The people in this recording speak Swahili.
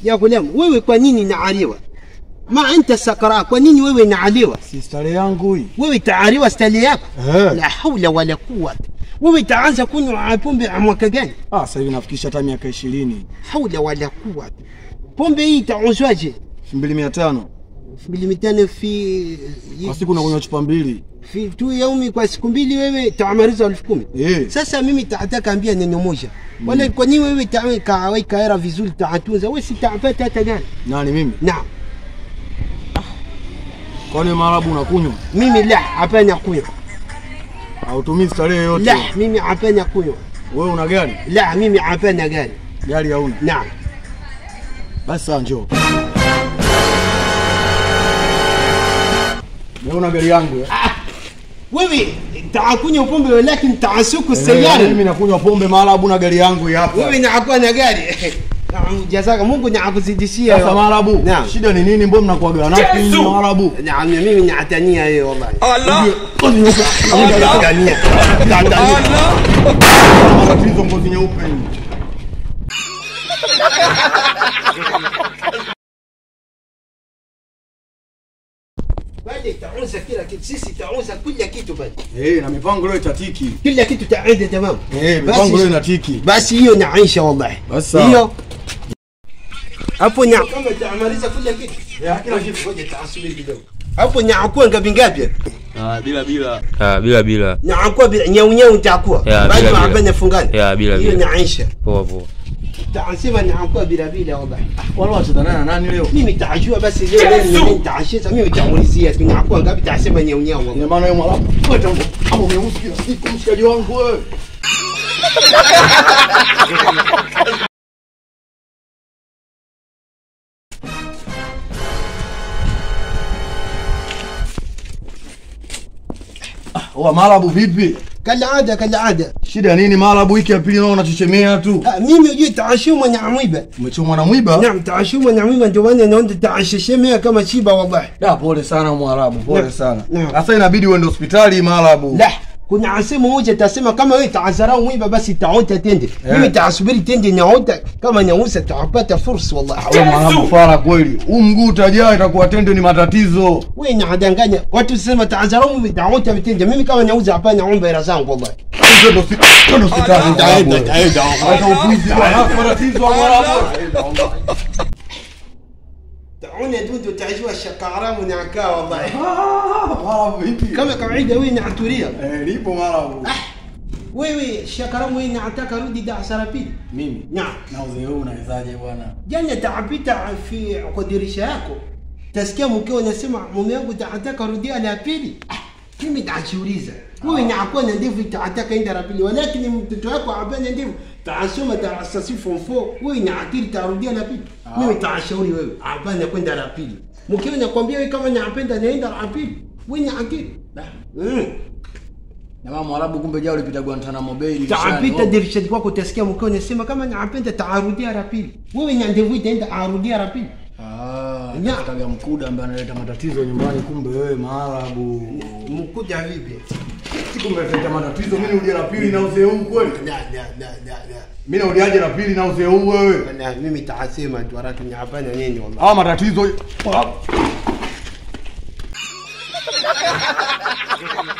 Ya gulam, wewe kwa nini naaliwa? Ma anta sakara, kwa nini wewe naaliwa? Si stare yangu hii. Wewe taaliwa stale yako? La haula wala quwwata. Wewe taanza kunywa pombe mwaka gani? Sasa hivi nafikisha hata miaka 20. Haula wala quwwata. Pombe hii itauzwaje? 2500. 2500 fi kwa siku nakunywa chupa 2. Fi tu yaumi kwa siku 2 wewe taamaliza 10,000. Sasa mimi tataka ambia neno moja. Wala kwa nini wewe kaweka hela vizuri taatunza? Wewe si taapata hata gani? Nani mimi? Naam. Kwani Maarabu unakunywa? Mimi la, hapana kunywa. Hautumii starehe yote? La, mimi hapana kunywa. Wewe una gari? La, mimi hapana gari. Gari hauna? Naam. Basi njoo. Wewe una gari yangu? Wewe taakunywa pombe lakini taasuku sayara. Mimi nakunywa pombe Maarabu na gari yangu hapa. Wewe unakuwa na gari. Jazaka Mungu nakuzidishia. Sasa Maarabu, shida ni nini? Mbona mnakuwa wanafiki ni Maarabu? Naam, mimi naatania hiyo wallahi. Allah. Naatania. Matatizo ngozi nyeupe hii. Bali tauza kila kitu, sisi tauza kila kitu bali. Na mipango leo itatiki. Kila kitu taenda tamam. Mipango leo inatiki. Basi hiyo naisha wallahi. Hiyo hapo nya kama taamaliza kila kitu. Kila kitu ngoja taasubiri kidogo. Hapo nyaakua ngapi ngapi? bila. Nyaakua nyau utakuwa. Bali hapana fungani. Bila. Hiyo naisha. Poa. Taasema nyaakua bila wallahi. Wala watadana na nani leo? Mimi taajua basi leo mimi taasheza mimi taulizia nyaakua ngapi taasema nyau wallahi. Ni maana yeye Mwarabu. Wewe tangu hapo umeusikia siku mshikaji wangu wewe. Maarabu vipi? Kalaada. Shida nini Maarabu wiki ya pili naona unachechemea tu? Mimi ujui taashumwa na mwiba. Umechomwa na mwiba? Naam, taashumwa na mwiba ndio maana naona taasheshemea kama chiba wallahi. Pole sana Mwarabu, pole sana. Sasa inabidi uende hospitali Maarabu. La, kuna asema moja tasema kama wewe taazarau mwiba basi taota tende. Mimi taasubiri tende naota kama nyausa taapata fursa wallahi. Wewe Mwarabu fara kweli. Mguu utajaa itakuwa tende ni matatizo. Wewe unadanganya. Watu sema taazarau mwiba taota tende. Mimi kama nyauza hapa naomba hela zangu wallahi. Ndio hospitali. Taenda. Hata upuzi bwana matatizo Mwarabu. تعوني دودو تعجوا الشقارة ونعكا والله. Maarabu vipi? كما kawaida wewe naaturia. Nipo Maarabu. Wewe الشقارة wewe nataka rudi darasa pili. Mimi? Naam. Na uzee huu unawezaje bwana? Jana taapita fi kudirisha yako. Tasikia mkeo anasema mume wangu tataka rudia la pili. Mimi tajiuliza. Wewe inakuwa na ndevu tataka enda la pili, lakini mtoto wako hapana ndevu. Taasoma taasasi form 4, wewe ina akili tarudia la pili. Mimi taashauri wewe hapana kwenda la pili. Mkeo anakuambia wewe kama napenda naenda la pili. Wewe ina akili. Na mama Mwarabu kumbe jao ulipita Guantanamo Bay dirishani. Taapita dirishani kwako utasikia mkeo anasema kama napenda taarudia la pili. Wewe ina ndevu itaenda arudia la pili. Nikaga mkuda ambaye analeta matatizo nyumbani kumbe wewe Maarabu. Mkuda vipi? Kumbe analeta matatizo mimi uje la pili na uzee huu kweli? La. Mimi naudiaje la pili na uzee huu wewe? Mimi taasema tu haraka ni hapana nini wallahi. Matatizo